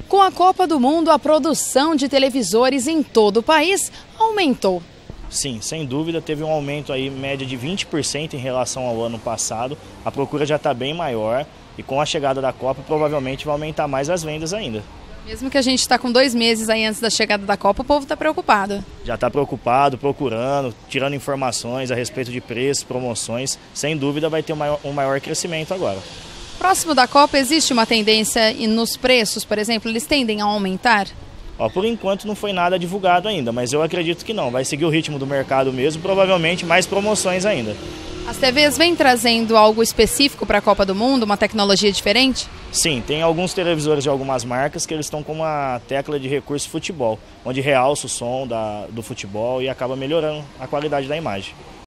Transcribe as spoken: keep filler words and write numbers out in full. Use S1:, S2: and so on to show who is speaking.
S1: Com a Copa do Mundo, a produção de televisores em todo o país aumentou.
S2: Sim, sem dúvida, teve um aumento aí, média de vinte por cento em relação ao ano passado. A procura já está bem maior e com a chegada da Copa provavelmente vai aumentar mais as vendas ainda.
S1: Mesmo que a gente está com dois meses aí antes da chegada da Copa, o povo está preocupado.
S2: Já está preocupado, procurando, tirando informações a respeito de preços, promoções. Sem dúvida vai ter um maior, um maior crescimento agora.
S1: Próximo da Copa, existe uma tendência nos preços, por exemplo, eles tendem a aumentar?
S2: Ó, por enquanto não foi nada divulgado ainda, mas eu acredito que não. Vai seguir o ritmo do mercado mesmo, provavelmente mais promoções ainda.
S1: As T Vs vêm trazendo algo específico para a Copa do Mundo, uma tecnologia diferente?
S2: Sim, tem alguns televisores de algumas marcas que eles estão com uma tecla de recurso futebol, onde realça o som da, do futebol e acaba melhorando a qualidade da imagem.